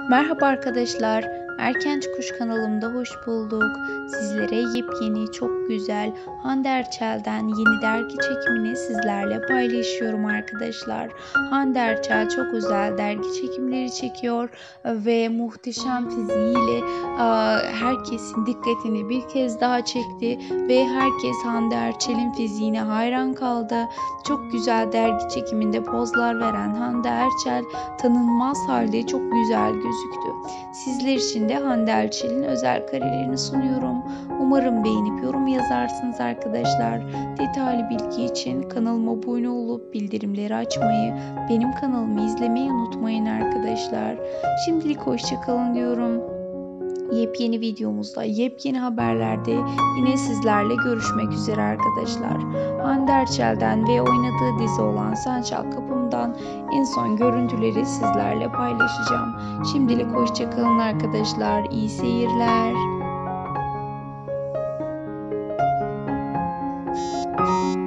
Merhaba arkadaşlar, Erken Çıkış kanalımda hoş bulduk. Sizlere yepyeni, çok güzel Hande Erçel'den yeni dergi çekimini sizlerle paylaşıyorum arkadaşlar. Hande Erçel çok güzel dergi çekimleri çekiyor ve muhteşem fiziğiyle herkesin dikkatini bir kez daha çekti ve herkes Hande Erçel'in fiziğine hayran kaldı. Çok güzel dergi çekiminde pozlar veren Hande Erçel tanınmaz halde çok güzel gözüktü. Sizler için de Hande Erçel'in özel karelerini sunuyorum. Umarım beğenip yorum yazarsınız arkadaşlar. Detaylı bilgi için kanalıma abone olup bildirimleri açmayı, benim kanalımı izlemeyi unutmayın arkadaşlar. Şimdilik hoşça kalın diyorum. Yepyeni videomuzda, yepyeni haberlerde yine sizlerle görüşmek üzere arkadaşlar. Hande Erçel'den ve oynadığı dizi olan Sen Çal Kapım'dan en son görüntüleri sizlerle paylaşacağım. Şimdilik hoşça kalın arkadaşlar. İyi seyirler.